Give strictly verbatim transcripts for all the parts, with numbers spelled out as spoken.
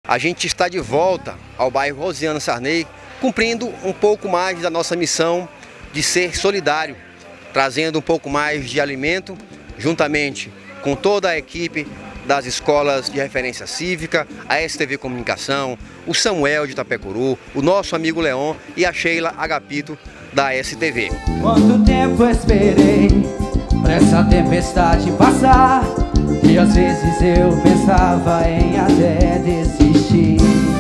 A gente está de volta ao bairro Rosiana Sarney, cumprindo um pouco mais da nossa missão de ser solidário, trazendo um pouco mais de alimento, juntamente com toda a equipe das escolas de referência cívica, a S T V Comunicação, o Samuel de Itapecuru, o nosso amigo Leon e a Sheila Agapito da S T V. Quanto tempo eu esperei pra essa tempestade passar, e às vezes eu pensava em até desistir.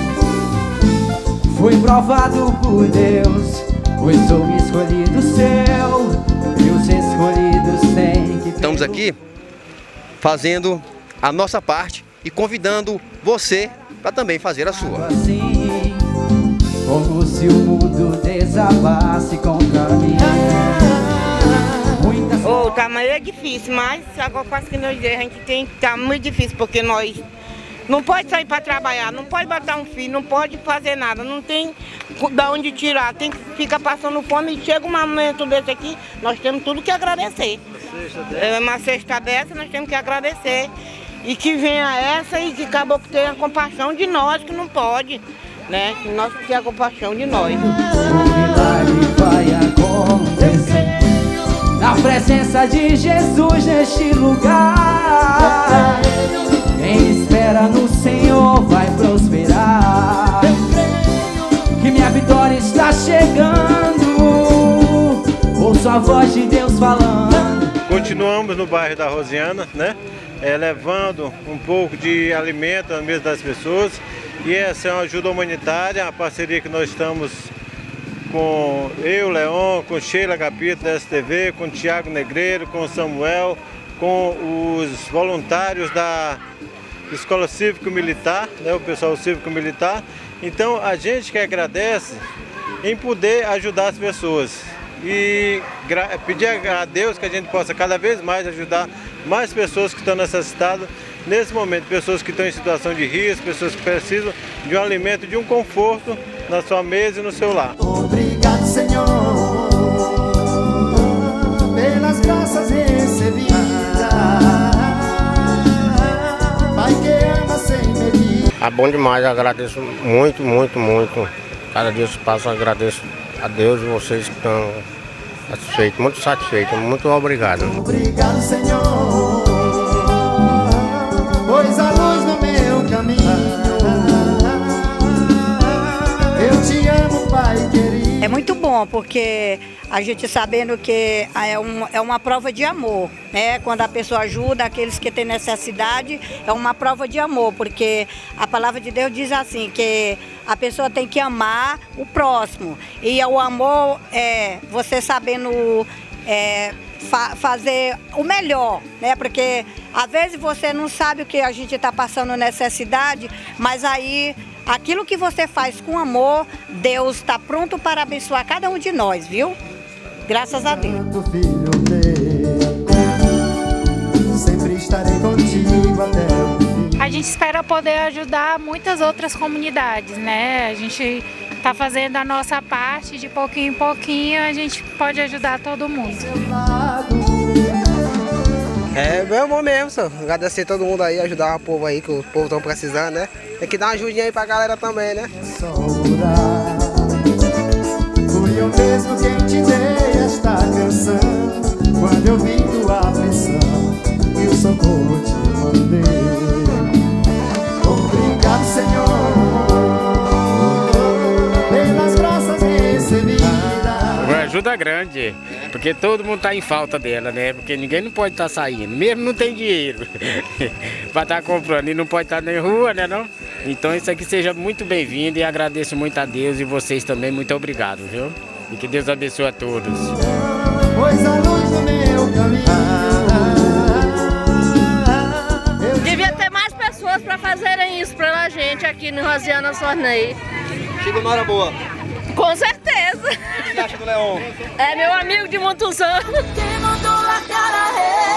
Fui provado por Deus, pois sou escolhido seu, e os escolhidos têm que... Estamos aqui fazendo a nossa parte e convidando você para também fazer a sua. Assim, como se o mundo desabasse contra mim. O tamanho é difícil, mas agora quase que nós a gente tem que estar muito difícil, porque nós não pode sair para trabalhar, não pode botar um filho, não pode fazer nada, não tem de onde tirar, tem que ficar passando fome e chega um momento desse aqui, nós temos tudo que agradecer. É uma cesta dessa, nós temos que agradecer. E que venha essa e que acabou que tenha compaixão de nós, que não pode, né? Que nós tenha compaixão de nós. O milagre vai acontecer na presença de Jesus neste lugar. Quem espera no Senhor vai prosperar. Que minha vitória está chegando. Ouço a voz de Deus falando. Continuamos no bairro da Rosiana, né? É, levando um pouco de alimento na mesa das pessoas, e essa é uma ajuda humanitária, a parceria que nós estamos com eu, Leon, com Sheila Agapito da S T V, com Tiago Negreiro, com Samuel, com os voluntários da Escola Cívico-Militar, né, o pessoal cívico-militar. Então a gente que agradece em poder ajudar as pessoas e pedir a Deus que a gente possa cada vez mais ajudar mais pessoas que estão necessitadas nesse momento, pessoas que estão em situação de risco, pessoas que precisam de um alimento, de um conforto na sua mesa e no seu lar. Obrigado, Senhor, pelas graças recebidas, Pai que ama sem medir. É bom demais, eu agradeço muito, muito, muito. Cada dia que passa, eu agradeço a Deus e vocês que estão satisfeitos, muito satisfeitos. Muito obrigado. Obrigado, Senhor, pois a luz no meu caminho. Eu te amo, Pai querido. É muito bom, porque a gente sabendo que é, um, é uma prova de amor, né? Quando a pessoa ajuda aqueles que têm necessidade, é uma prova de amor, porque a palavra de Deus diz assim, que a pessoa tem que amar o próximo. E o amor é você sabendo é, fa fazer o melhor, né? Porque às vezes você não sabe o que a gente está passando necessidade, mas aí aquilo que você faz com amor, Deus está pronto para abençoar cada um de nós, viu? Graças a Deus. Filho meu, sempre estarei contigo até o fim. A gente espera poder ajudar muitas outras comunidades, né? A gente está fazendo a nossa parte, de pouquinho em pouquinho a gente pode ajudar todo mundo. É bem bom mesmo, só. Agradecer a todo mundo aí, ajudar o povo aí, que o povo estão precisando, né? Tem que dar uma ajudinha aí pra galera também, né? Só orar. Fui eu mesmo quem te dei esta canção, quando eu vi tua aflição e o socorro te mandei. Obrigado, Senhor, pelas graças recebidas. Uma ajuda grande, porque todo mundo está em falta dela, né? Porque ninguém não pode estar saindo, mesmo não tem dinheiro para estar comprando e não pode estar na rua, né não? Então isso aqui seja muito bem-vindo e agradeço muito a Deus e vocês também, muito obrigado, viu? E que Deus abençoe a todos. Pois a luz do meu caminho. Devia ter mais pessoas para fazerem isso pra gente aqui no Rosiana Sarney. Chegou na hora boa. Com certeza. O que você acha do Leon? É meu amigo de muitos anos. Quem mandou largar a rede?